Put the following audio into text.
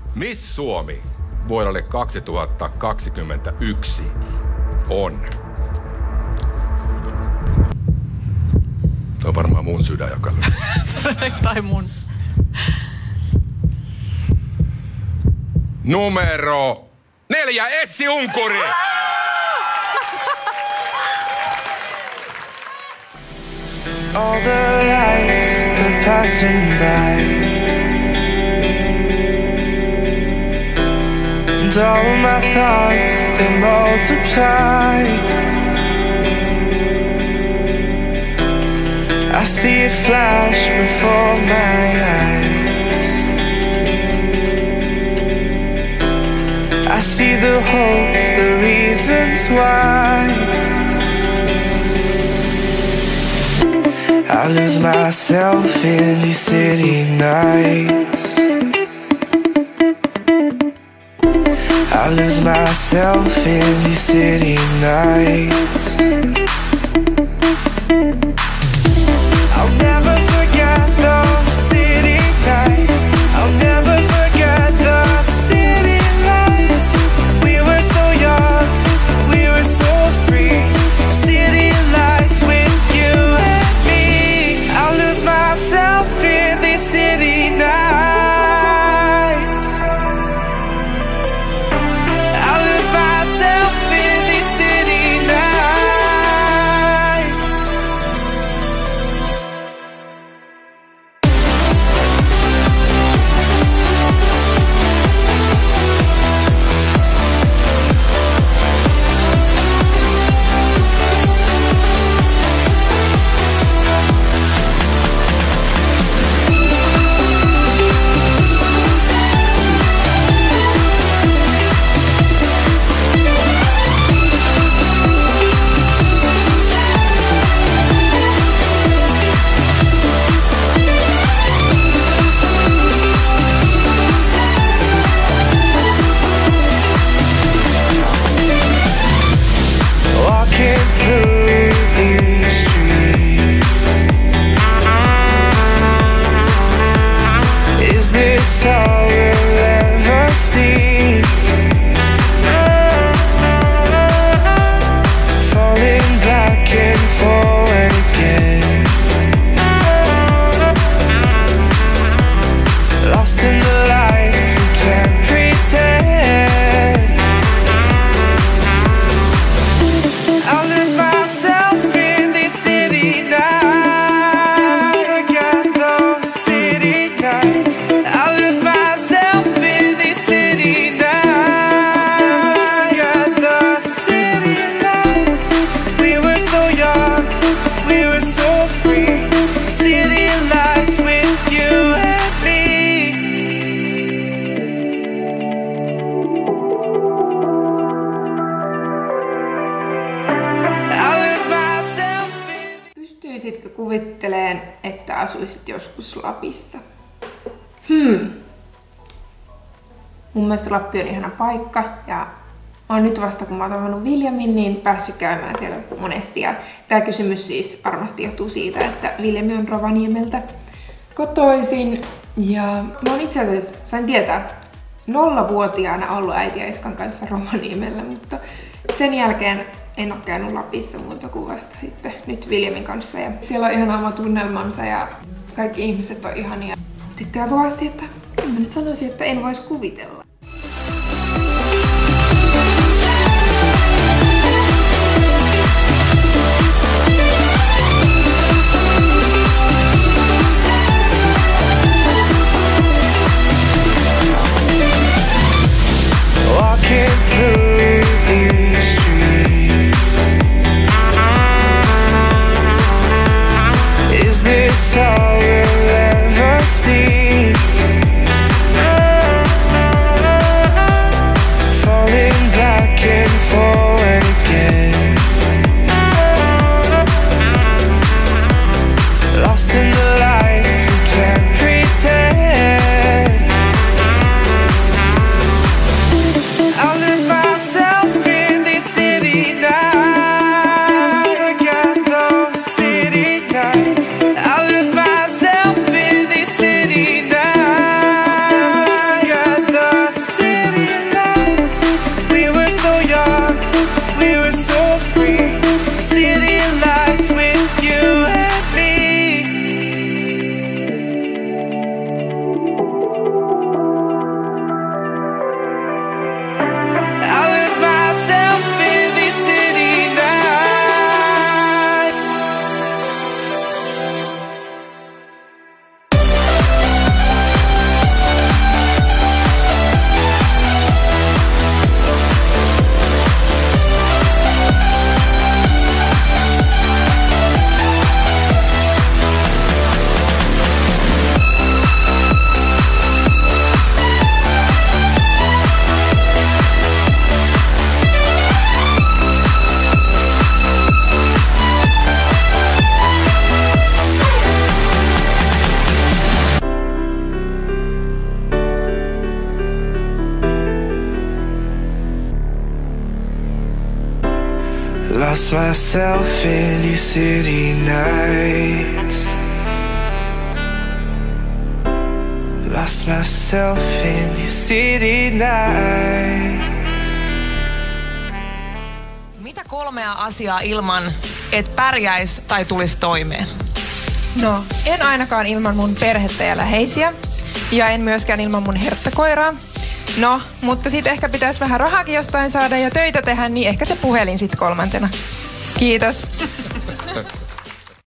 Miss Suomi vuodelle 2021 on... On varmaan mun sydän, joka lyö. Tai mun. Numero 4, Essi Unkuri! All the lights are passing by, and all my thoughts, they multiply. I see it flash before my eyes. I see the hope, the reasons why. I lose myself in these city nights. I lose myself in these city nights. I'll never forget those city nights. I'll never forget the city lights. We were so young, we were so free. City lights with you and me. I'll lose myself in these city nights. I'll lose myself in these city nights. Walking through these streets, is this all we'll ever see? Falling back and forward again, lost in the lights, we can't pretend. I'll lose myself in these city nights. Forget those city nights. I'll lose myself in these city nights. Forget the city lights. We were so young, we were so free. City lights with you and me. I'll lose myself in... Pystyisitkö kuvitteleen, että asuisit joskus Lapissa? Mun mielestä Lappi on ihana paikka ja mä oon nyt vasta kun mä oon tavannut Viljamin, niin päässyt käymään siellä monesti. Ja tää kysymys siis varmasti johtuu siitä, että Viljami on Rovaniemeltä kotoisin. Ja mä oon itse asiassa, sain tietää, 0-vuotiaana ollut äiti ja iskan kanssa Rovaniemellä, mutta sen jälkeen en oo käynyt Lapissa muuta kuin vasta sitten nyt Viljamin kanssa. Ja siellä on ihan oma tunnelmansa ja kaikki ihmiset on ihania. Tykkää kovasti, että mä nyt sanoisin, että en vois kuvitella. Walking through these streets, is this all we'll ever see? Lost myself in these city nights. Lost myself in these city nights. Mitä 3 asiaa ilman, et pärjäis tai tulis toimeen? No, en ainakaan ilman mun perhettä ja läheisiä. Ja en myöskään ilman mun herttakoiraa. No, mutta sit ehkä pitäisi vähän rahaakin jostain saada ja töitä tehdä, niin ehkä se puhelin sit 3. Kiitos.